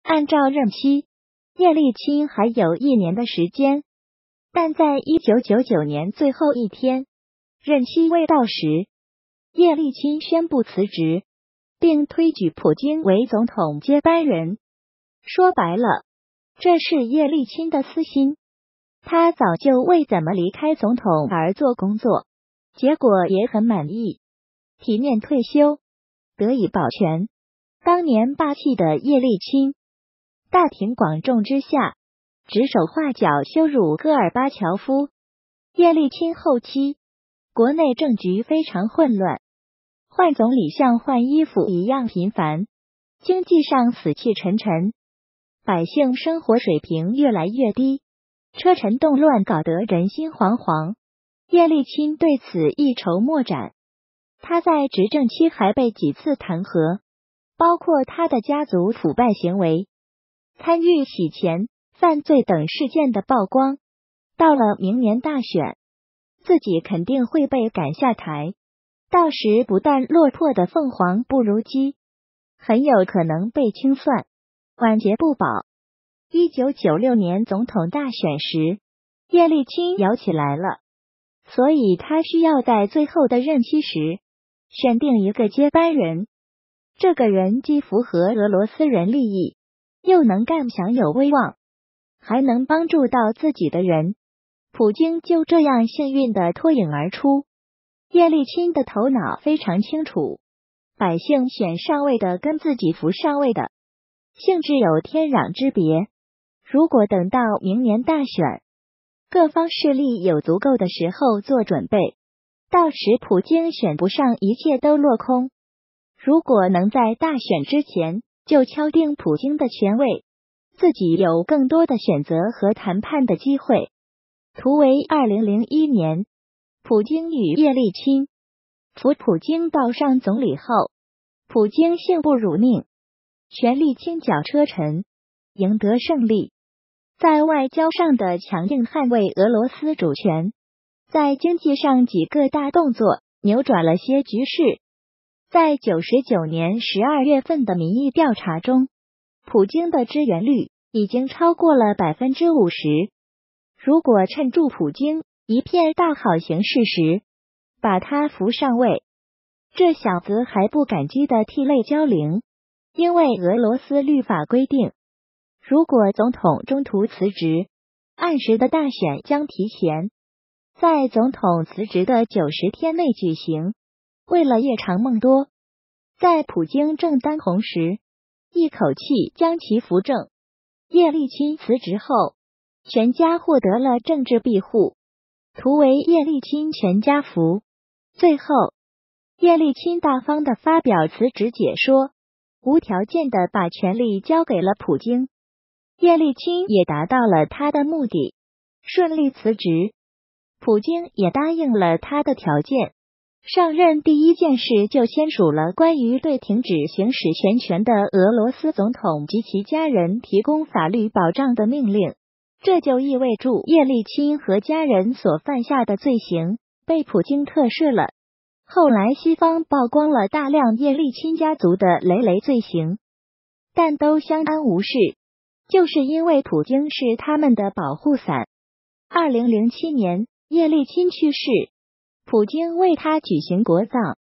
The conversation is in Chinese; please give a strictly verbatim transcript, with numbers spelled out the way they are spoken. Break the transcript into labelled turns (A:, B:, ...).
A: 按照任期，叶利钦还有一年的时间，但在一九九九年最后一天，任期未到时，叶利钦宣布辞职，并推举普京为总统接班人。说白了，这是叶利钦的私心，他早就为怎么离开总统而做工作，结果也很满意，体面退休，得以保全。当年霸气的叶利钦，大庭广众之下指手画脚羞辱戈尔巴乔夫。叶利钦后期，国内政局非常混乱，换总理像换衣服一样频繁，经济上死气沉沉，百姓生活水平越来越低，车臣动乱搞得人心惶惶。叶利钦对此一筹莫展，他在执政期还被几次弹劾，包括他的家族腐败行为、参与洗钱、犯罪等事件的曝光。到了明年大选，自己肯定会被赶下台，到时不但落魄的凤凰不如鸡，很有可能被清算，晚节不保。一九九六年总统大选时，叶利钦摇起来了，所以他需要在最后的任期时选定一个接班人。这个人既符合俄罗斯人利益，又能干，享有威望，还能帮助到自己的人。普京就这样幸运地脱颖而出。叶利钦的头脑非常清楚，百姓选上位的跟自己扶上位的性质有天壤之别。如果等到明年大选，各方势力有足够的时候做准备，到时普京选不上，一切都落空。如果能在大选之前就敲定普京的权位，自己有更多的选择和谈判的机会。图为二零零一年，普京与叶利钦。扶普京当上总理后，普京性不辱命，全力清剿车臣，赢得胜利。在外交上的强硬捍卫俄罗斯主权，在经济上几个大动作扭转了些局势。在九十九年十二月份的民意调查中，普京的支援率已经超过了 百分之五十。如果趁住普京一片大好形势时把他扶上位，这小子还不感激的涕泪交零。因为俄罗斯律法规定，如果总统中途辞职，按时的大选将提前在总统辞职的九十天内举行。为了夜长梦多，在普京正当红时一口气将其扶正。叶利钦辞职后，全家获得了政治庇护，图为叶利钦全家福。最后，叶利钦大方地发表辞职解说，无条件地把权力交给了普京。叶利钦也达到了他的目的，顺利辞职。普京也答应了他的条件。上任第一件事就签署了关于对停止行使全权的俄罗斯总统及其家人提供法律保障的命令，这就意味着叶利钦和家人所犯下的罪行被普京特赦了。后来西方曝光了大量叶利钦家族的累累罪行，但都相安无事，就是因为普京是他们的保护伞。二零零七年，叶利钦去世，普京为他举行国葬。